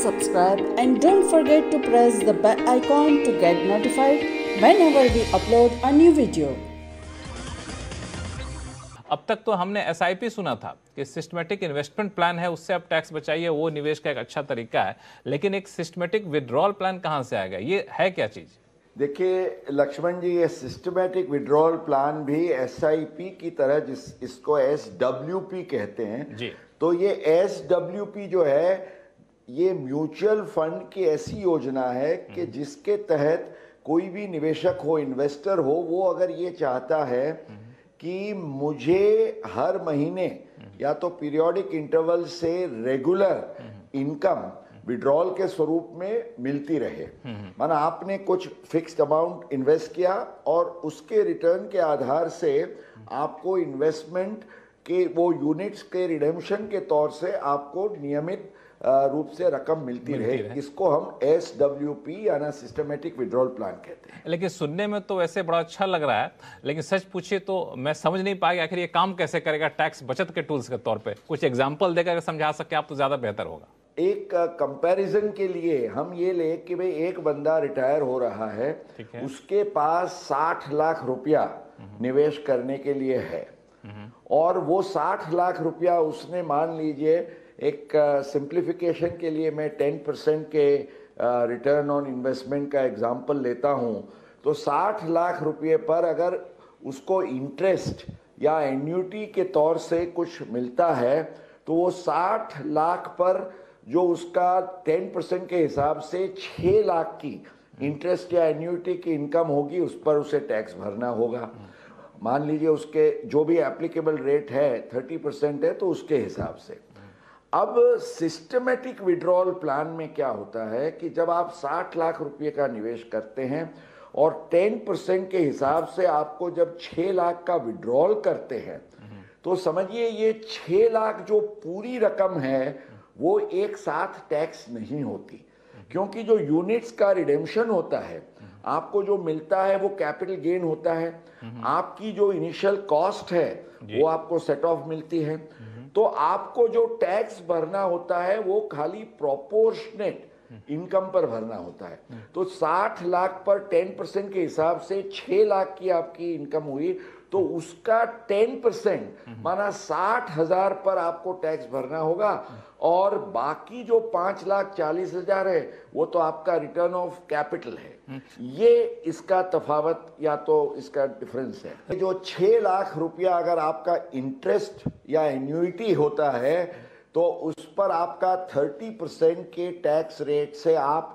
subscribe and don't forget to press the bell icon to get notified whenever we upload a new video. अब तक तो हमने SIP सुना था कि सिस्टमेटिक इन्वेस्टमेंट प्लान है, उससे आप टैक्स बचाइए, वो निवेश का एक अच्छा तरीका है, लेकिन एक सिस्टमेटिक विड्रॉल प्लान कहां से आएगा? ये है क्या चीज? देखिए लक्ष्मण जी, ये सिस्टमेटिक विड्रॉल प्लान भी एसआईपी की तरह इसको एसडब्ल्यूपी कहते हैं जी। तो ये एसडब्ल्यूपी जो है ये म्यूचुअल फंड की ऐसी योजना है कि जिसके तहत कोई भी निवेशक हो, इन्वेस्टर हो, वो अगर ये चाहता है कि मुझे हर महीने या तो पीरियोडिक इंटरवल से रेगुलर इनकम विड्रॉल के स्वरूप में मिलती रहे, माना आपने कुछ फिक्स्ड अमाउंट इन्वेस्ट किया और उसके रिटर्न के आधार से आपको इन्वेस्टमेंट के वो यूनिट्स के रिडेम्पशन के तौर से आपको नियमित रूप से रकम मिलती रहे। इसको हम एसडब्ल्यूपी यानी सिस्टमेटिक विड्रॉल प्लान कहते हैं। लेकिन सुनने में तो वैसे बड़ा अच्छा लग रहा है, लेकिन सच पूछिए तो मैं समझ नहीं पाया आखिर ये काम कैसे करेगा टैक्स बचत के टूल्स के तौर पे। कुछ एग्जांपल देकर समझा सके आप तो ज्यादा बेहतर होगा। एक कंपैरिजन के लिए हम ये ले कि भाई एक बंदा रिटायर हो रहा है, उसके पास 60 लाख रुपया निवेश करने के लिए है और वो 60 लाख रुपया उसने, मान लीजिए एक सिंप्लीफिकेशन के लिए मैं 10% के रिटर्न ऑन इन्वेस्टमेंट का एग्जांपल लेता हूं, तो 60 लाख रुपये पर अगर उसको इंटरेस्ट या एन्युटी के तौर से कुछ मिलता है तो वो 60 लाख पर जो उसका 10% के हिसाब से 6 लाख की इंटरेस्ट या एन्युटी की इनकम होगी, उस पर उसे टैक्स भरना होगा। मान लीजिए उसके जो भी एप्लीकेबल रेट है 30% है तो उसके हिसाब से। अब सिस्टमेटिक विड्रॉल प्लान में क्या होता है कि जब आप 60 लाख रुपए का निवेश करते हैं और 10% के हिसाब से आपको जब 6 लाख का विड्रॉल करते हैं तो समझिए ये 6 लाख जो पूरी रकम है वो एक साथ टैक्स नहीं होती, क्योंकि जो यूनिट्स का रिडेम्पशन होता है आपको जो मिलता है वो कैपिटल गेन होता है, आपकी जो इनिशियल कॉस्ट है वो आपको सेट ऑफ मिलती है, तो आपको जो टैक्स भरना होता है वो खाली प्रोपोर्शनेट इनकम पर भरना होता है। तो 60 लाख पर 10% के हिसाब से 6 लाख की आपकी इनकम हुई तो उसका 10% माना 60,000 पर आपको टैक्स भरना होगा और बाकी जो 5,40,000 है वो तो आपका रिटर्न ऑफ कैपिटल है। ये इसका तफावत या तो इसका डिफरेंस है। जो 6 लाख रुपया अगर आपका इंटरेस्ट या एन्युइटी होता है तो उस पर आपका 30% के टैक्स रेट से आप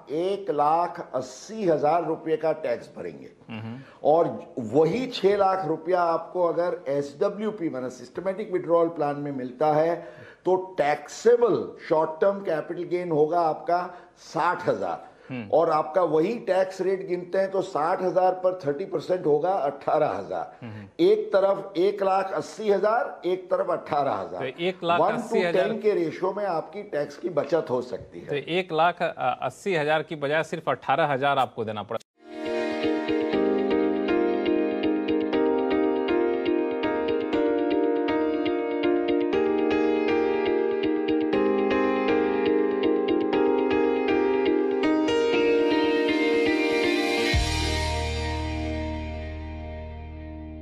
1,80,000 रुपये का टैक्स भरेंगे और वही 6 लाख रुपया आपको अगर एसडब्ल्यूपी माना सिस्टमेटिक विड्रॉल प्लान में मिलता है तो taxable short term capital gain होगा आपका 60,000 और आपका वही टैक्स रेट गिनते हैं तो 60,000 पर 30% होगा 18,000। एक तरफ 1,80,000, एक तरफ 18,000। 1:10 के रेशो में आपकी टैक्स की बचत हो सकती है। तो 1,80,000 की बजाय सिर्फ 18,000 आपको देना पड़ा।